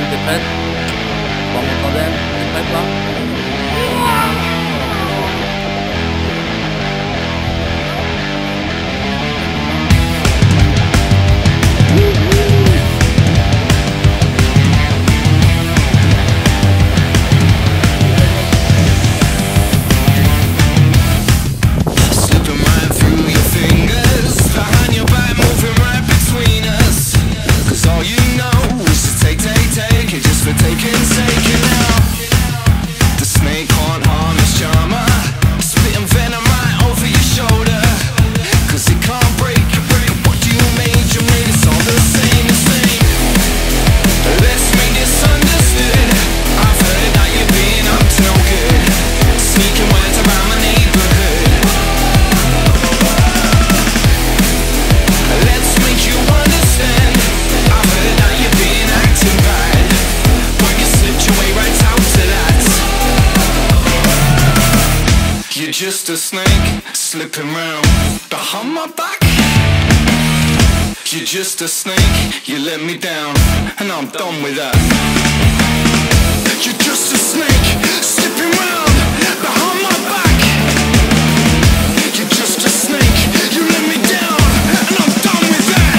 t'es prête? Prends mon tandem, t'es prête là? Just a snake slipping round behind my back. You're just a snake, you let me down, and I'm done with that. You're just a snake slipping round behind my back. You're just a snake, you let me down, and I'm done with that.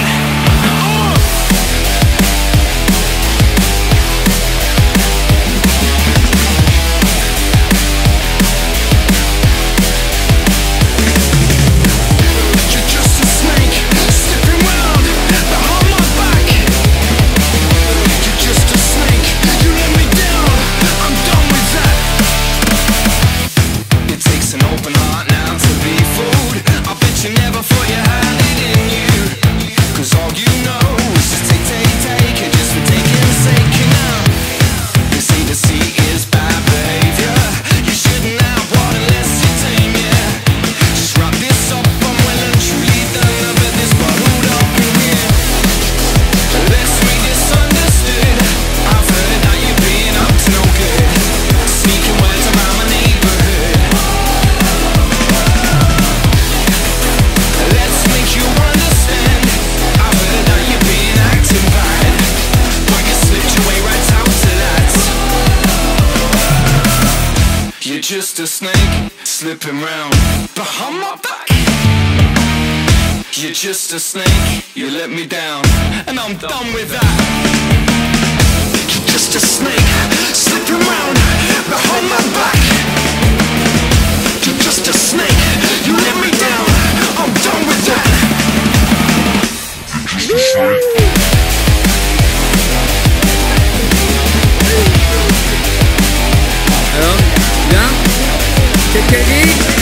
Just a snake slipping round behind my back. You're just a snake, you let me down, and I'm done with that. You're just a snake slipping round behind my back. You're just a snake, you let me down, I'm done with that. You're just a snake. Alors, bien? Qu'est-ce qu'elle dit?